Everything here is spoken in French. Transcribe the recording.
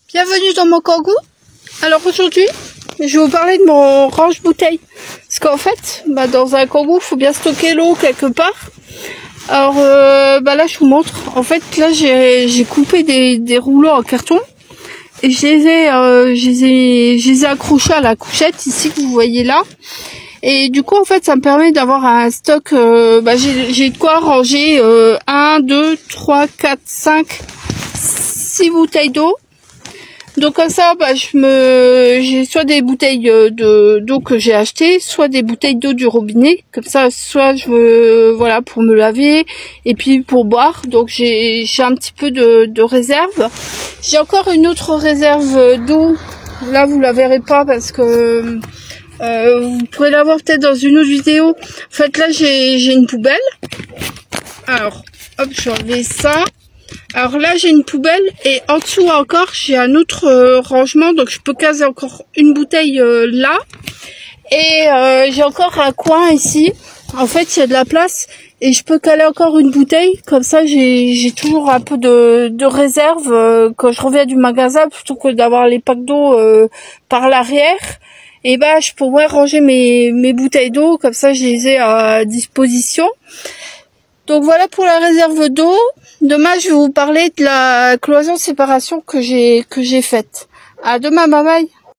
Bienvenue dans mon kangou. Alors aujourd'hui, je vais vous parler de mon range bouteille. Parce qu'en fait, dans un kangou, il faut bien stocker l'eau quelque part. Alors là, je vous montre. En fait, là, j'ai coupé des rouleaux en carton. Et je les ai accrochés à la couchette ici que vous voyez là. Et du coup, en fait, ça me permet d'avoir un stock. J'ai de quoi ranger 1, 2, 3, 4, 5, 6 bouteilles d'eau. Donc comme ça, j'ai soit des bouteilles d'eau que j'ai achetées, soit des bouteilles d'eau du robinet. Comme ça, soit voilà, pour me laver et puis pour boire. Donc j'ai un petit peu de réserve. J'ai encore une autre réserve d'eau. Là, vous la verrez pas parce que vous pourrez la voir peut-être dans une autre vidéo. En fait, là, j'ai une poubelle. Alors, hop, je vais enlever ça. Alors là, j'ai une poubelle et en dessous encore, j'ai un autre rangement. Donc, je peux caser encore une bouteille là. Et j'ai encore un coin ici. En fait, il y a de la place et je peux caler encore une bouteille. Comme ça, j'ai toujours un peu de réserve quand je reviens du magasin plutôt que d'avoir les packs d'eau par l'arrière. Et je pourrais ranger mes bouteilles d'eau. Comme ça, je les ai à disposition. Donc voilà pour la réserve d'eau. Demain, je vais vous parler de la cloison séparation que j'ai faite. À demain, bye bye.